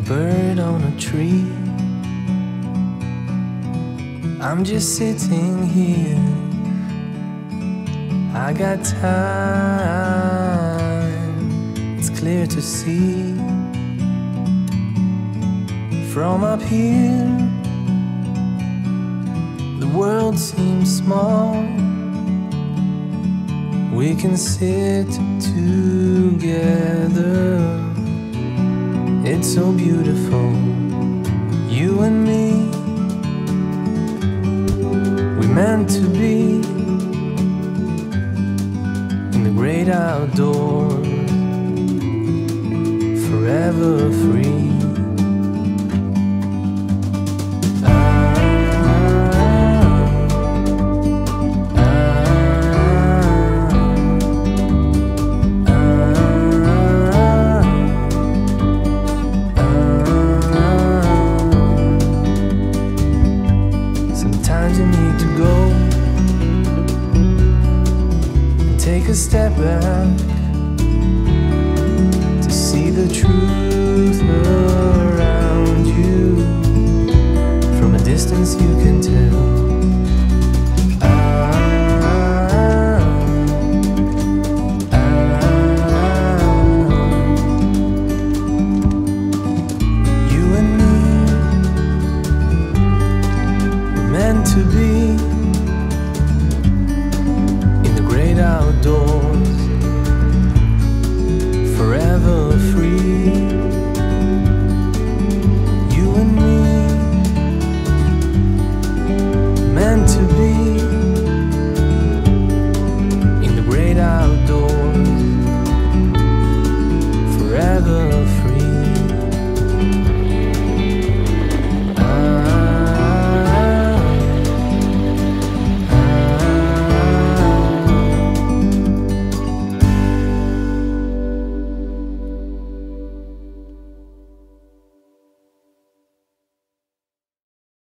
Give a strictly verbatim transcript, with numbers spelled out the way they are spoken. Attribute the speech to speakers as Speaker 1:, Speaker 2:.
Speaker 1: bird on a tree. I'm just sitting here, I got time, it's clear to see. From up here, the world seems small. We can sit together, it's so beautiful, you and me. We're meant to be in the great outdoors, forever free. Take a step back